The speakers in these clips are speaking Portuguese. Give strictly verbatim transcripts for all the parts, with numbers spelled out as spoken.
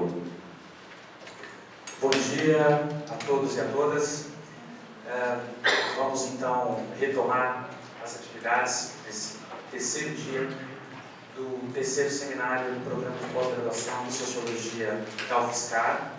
apoio. Bom dia a todos e a todas. É, vamos então retomar as atividades nesse terceiro dia do terceiro seminário do Programa de Pós-Graduação em Sociologia da UFSCar.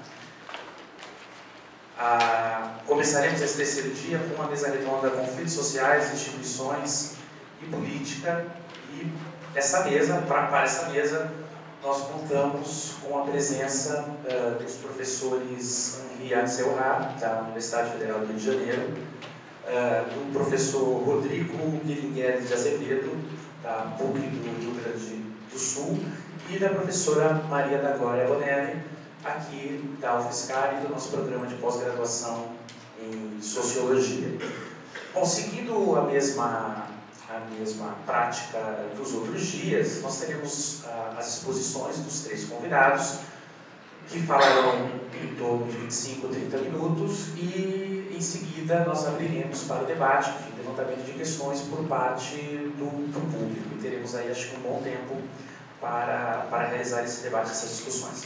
Ah, começaremos esse terceiro dia com uma mesa redonda Conflitos Sociais, Instituições e Política. E essa mesa, para, para essa mesa, nós contamos com a presença uh, dos professores Henri Axelrad, da Universidade Federal do Rio de Janeiro, uh, do professor Rodrigo Guilherme de Azevedo, da P U C do Rio Grande do Sul, e da professora Maria da Glória Bonelli, aqui da UFSCar e do nosso programa de pós-graduação em Sociologia. Bom, seguindo a mesma, a mesma prática dos outros dias, nós teremos ah, as exposições dos três convidados, que falarão em torno de vinte e cinco, trinta minutos, e em seguida nós abriremos para o debate, enfim, levantamento de questões por parte do, do público, e teremos aí, acho que, um bom tempo para, para realizar esse debate, essas discussões.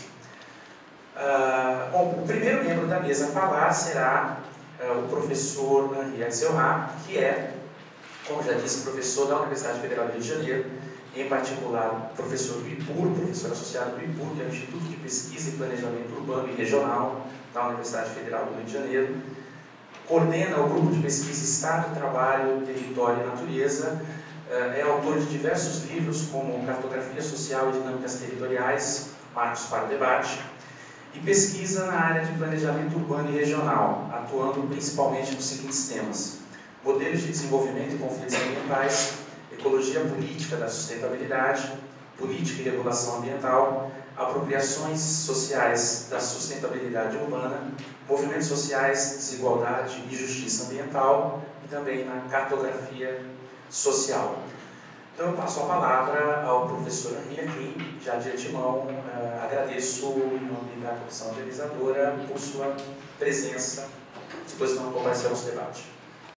Uh, bom, o primeiro membro da mesa a falar será uh, o professor Henri Axelrad, que é, como já disse, professor da Universidade Federal do Rio de Janeiro, em particular professor do I P U R, professor associado do I P U R, que é o Instituto de Pesquisa e Planejamento Urbano e Regional da Universidade Federal do Rio de Janeiro, coordena o grupo de pesquisa Estado, Trabalho, Território e Natureza, uh, é autor de diversos livros como Cartografia Social e Dinâmicas Territoriais, Marcos para o Debate, e pesquisa na área de planejamento urbano e regional, atuando principalmente nos seguintes temas: modelos de desenvolvimento e conflitos ambientais, ecologia política da sustentabilidade, política e regulação ambiental, apropriações sociais da sustentabilidade urbana, movimentos sociais, desigualdade e justiça ambiental, e também na cartografia social. Então, eu passo a palavra ao professor Henri aqui, já de antemão, uh, agradeço em nome da comissão organizadora por sua presença, depois vamos comparecer ao nosso debate.